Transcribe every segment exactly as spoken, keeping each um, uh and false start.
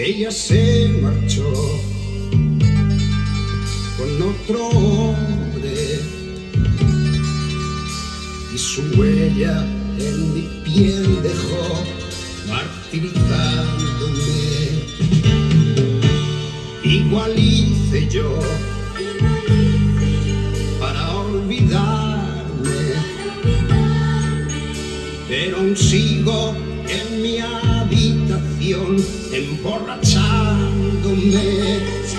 Ella se marchó con otro hombre y su huella en mi piel dejó, martirizándome. Igual hice yo para olvidarme, pero aún sigo en mi habitación emborrachándome.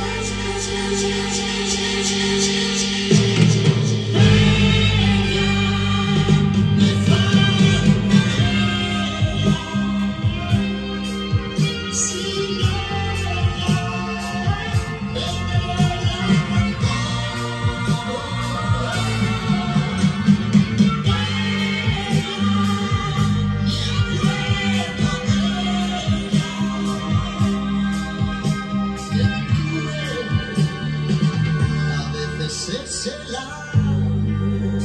Es el amor.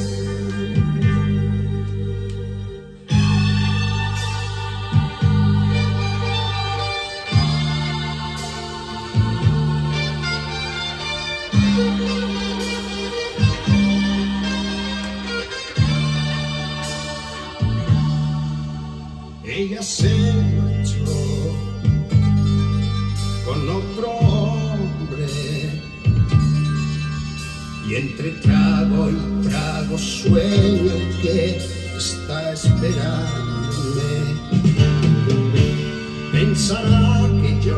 Ella se marchó con otro hombre y entre trago y trago sueño que está esperándome. Pensará que yo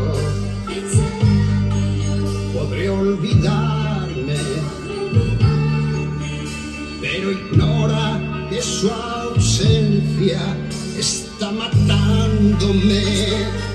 podré olvidarme, pero ignora que su ausencia está matándome.